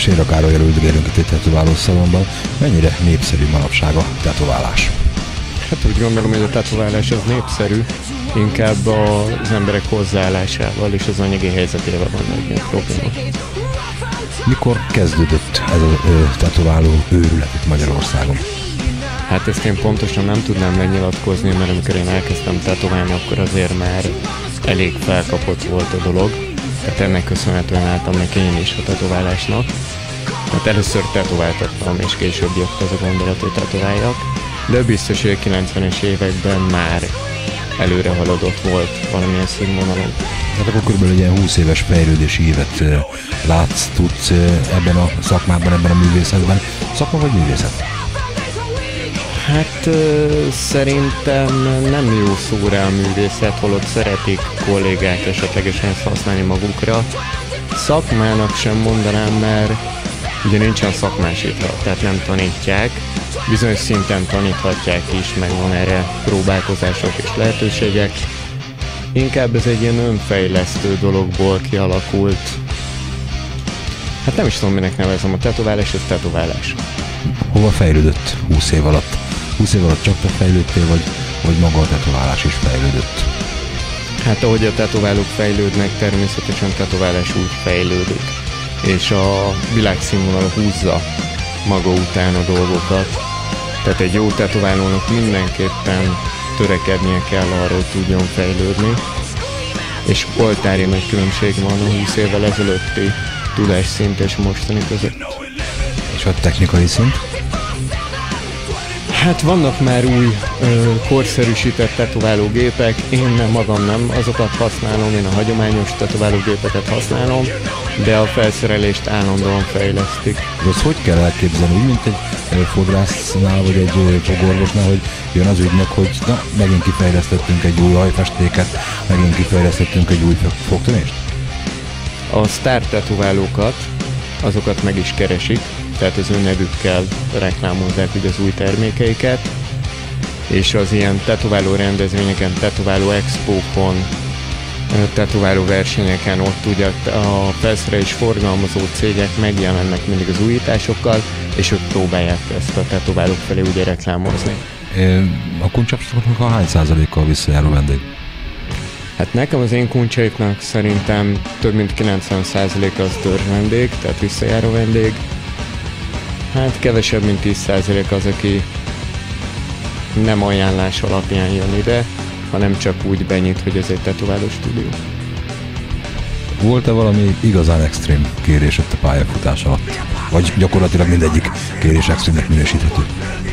Séra Károlyal üldögélünk itt egy tetováló szalonban. Mennyire népszerű manapság a tetoválás? Hát úgy gondolom, hogy a tetoválás az népszerű, inkább az emberek hozzáállásával és az anyagi helyzetével van egy probléma. Mikor kezdődött ez a tetováló őrület itt Magyarországon? Hát ezt én pontosan nem tudnám lenyilatkozni, mert amikor én elkezdtem tetoválni, akkor azért már elég felkapott volt a dolog. Tehát ennek köszönhetően álltam neki én is a tetoválásnak. Hát először tetováltattam, és később jött az a gondolat, hogy tetováljak. De biztos, hogy a 90-es években már előre haladott volt valamilyen színvonalon. Tehát akkor körülbelül egy ilyen 20 éves fejlődési évet látsz, tudsz ebben a szakmában, ebben a művészetben. Szakma vagy művészet? Hát szerintem nem jó szó rá a művészet, holott szeretik kollégák esetlegesen ezt használni magukra. Szakmának sem mondanám, mert ugye nincsen szakmásítva, tehát nem tanítják. Bizonyos szinten taníthatják is, meg van erre próbálkozások és lehetőségek. Inkább ez egy ilyen önfejlesztő dologból kialakult. Hát nem is tudom, minek nevezem, a tetoválás, ez tetoválás. Hova fejlődött 20 év alatt? 20 év alatt csak te fejlődtél, vagy maga a tetoválás is fejlődött? Hát ahogy a tetoválók fejlődnek, természetesen a tetoválás úgy fejlődik. És a világszínvonal húzza maga után a dolgokat. Tehát egy jó tetoválónak mindenképpen törekednie kell arra, hogy tudjon fejlődni. És oltári nagy különbség van a 20 évvel ezelőtti tudásszint és mostani között. És a technikai szint? Hát vannak már új korszerűsített tetoválógépek, én magam nem azokat használom, én a hagyományos tetoválógépeket használom, de a felszerelést állandóan fejlesztik. De ezt hogy kell elképzelni? Úgy, mint egy fodrásznál, vagy egy fogorvosnál, hogy jön az ügynök, hogy na, megint kifejlesztettünk egy új hajfestéket, megint kifejlesztettünk egy új fogtönést? A sztár tetoválókat, azokat meg is keresik, tehát az ő nevükkel reklámozzák ugye az új termékeiket, és az ilyen tetováló rendezvényeken, tetováló expókon, tetováló versenyeken ott ugye a felszerelés forgalmazó cégek megjelennek mindig az újításokkal, és ők próbálják ezt a tetoválók felé ugye reklámozni. A kuncsapsoknak a hány százalékkal visszajáró vendég? Hát nekem az én kuncsaiknak szerintem több mint 90% az törzs vendég, tehát visszajáró vendég. Hát kevesebb, mint 10% az, aki nem ajánlás alapján jön ide, hanem csak úgy benyit, hogy ez egy tetováló stúdió. Volt-e valami igazán extrém kérés ott a pályafutás alatt? Vagy gyakorlatilag mindegyik kérés extrémnek minősíthető?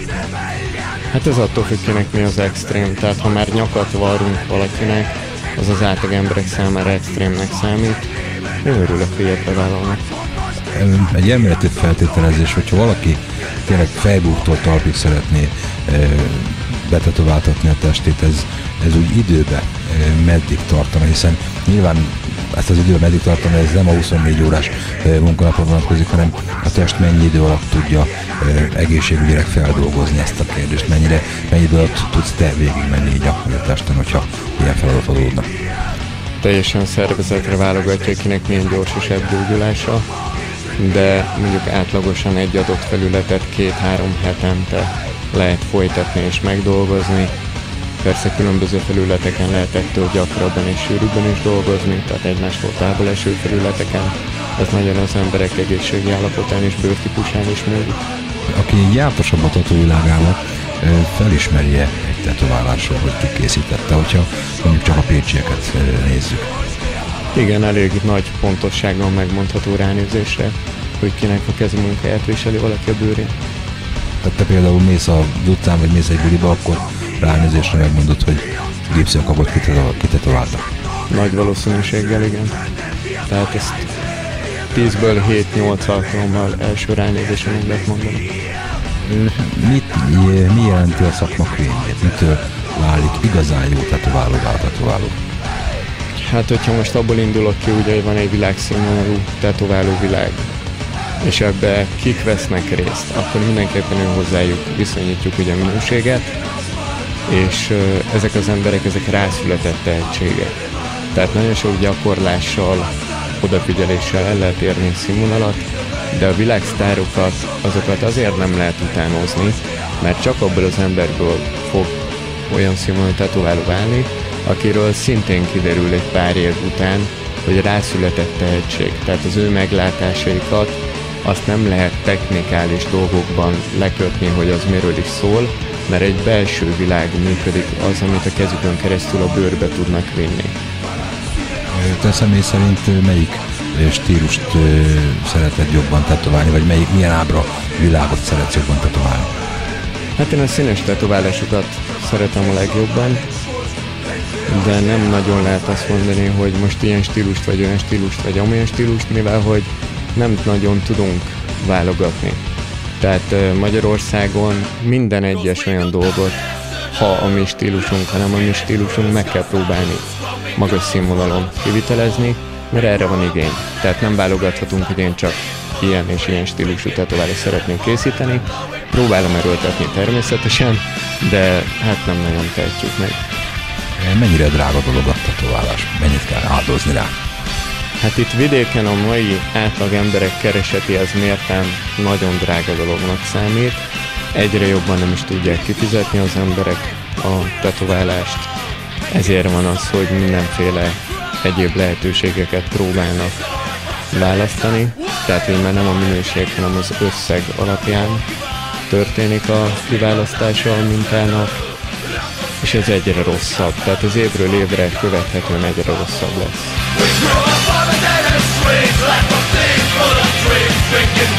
Hát ez attól függ, kinek mi az extrém. Tehát ha már nyakat varrunk valakinek, az átlag emberek számára extrémnek számít. Én örülök, hogy ilyet bevállalnak. Egy elméleti feltételezés, hogyha valaki tényleg fejbúktól talpig szeretné betetováltatni a testét, ez úgy időbe meddig tartana, hiszen nyilván ezt az időben meddig tartani, ez nem a 24 órás munkanapra vonatkozik, hanem a test mennyi idő alatt tudja egészségügyileg feldolgozni ezt a kérdést, mennyi idő alatt tudsz te végigmenni így a testen, hogyha ilyen feladat adódnak. Teljesen szervezetre válogatja, kinek milyen gyors és gyógyulása, de mondjuk átlagosan egy adott felületet 2-3 hetente lehet folytatni és megdolgozni. Persze különböző felületeken lehet ettől gyakrabban és sűrűbben is dolgozni, tehát egymástól távol eső felületeken. Ez nagyon az emberek egészségi állapotán és bőrtípusán is múlik. Aki jártasabb a tatóvilágában, felismeri-e egy tetoválásról, hogy ki készítette, hogyha mondjuk csak a pécsieket nézzük? Igen, elég nagy pontossággal megmondható ránézésre, hogy kinek a kezimunkáját viseli valaki a bőrén. Tehát te például mész az utcán, vagy mész egy buliba, akkor ránézésre megmondod, hogy gipszjakabot kitetováltak. Nagy valószínűséggel, igen. Tehát ezt 10-ből 7-8 alkalommal első ránézésre meg lehet mondani. Mi jelenti a szakma krémjét? Mitől válik igazán jó tetováló? Hát, hogyha most abból indulok ki, ugye, hogy van egy világszínvonalú tetováló világ, és ebbe kik vesznek részt, akkor mindenképpen hozzájuk viszonyítjuk ugye a minőséget, és ezek az emberek, ezek rászületett tehetségek. Tehát nagyon sok gyakorlással, odafigyeléssel el lehet érni a színvonalat, de a világsztárokat, azokat azért nem lehet utánozni, mert csak abból az emberből fog olyan színvonalú tetováló válni, akiről szintén kiderül egy pár év után, hogy rászületett tehetség. Tehát az ő meglátásaikat azt nem lehet technikális dolgokban lekötni, hogy az miről is szól, mert egy belső világ működik az, amit a kezükön keresztül a bőrbe tudnak vinni. Te személy szerint melyik stílust szereted jobban tetoválni, vagy milyen ábra világot szeretsz jobban tetoválni? Hát én a színes tetoválásokat szeretem a legjobban, de nem nagyon lehet azt mondani, hogy most ilyen stílust, vagy olyan stílust, vagy amolyan stílust, mivel hogy nem nagyon tudunk válogatni. Tehát Magyarországon minden egyes olyan dolgot, ha a mi stílusunk, hanem a mi stílusunk, meg kell próbálni magas színvonalon kivitelezni, mert erre van igény. Tehát nem válogathatunk, hogy én csak ilyen és ilyen stílusú tetoválást szeretnék készíteni. Próbálom erőltetni természetesen, de hát nem nagyon tehetjük meg. Mennyire drága dolog a tetoválás? Mennyit kell áldozni rá? Hát itt vidéken a mai átlag emberek kereseti az mérten nagyon drága dolognak számít. Egyre jobban nem is tudják kifizetni az emberek a tetoválást. Ezért van az, hogy mindenféle egyéb lehetőségeket próbálnak választani. Tehát, hogy már nem a minőség, hanem az összeg alapján történik a kiválasztása a mintának. És ez egyre rosszabb. Tehát az évről évre követhetően egyre rosszabb lesz.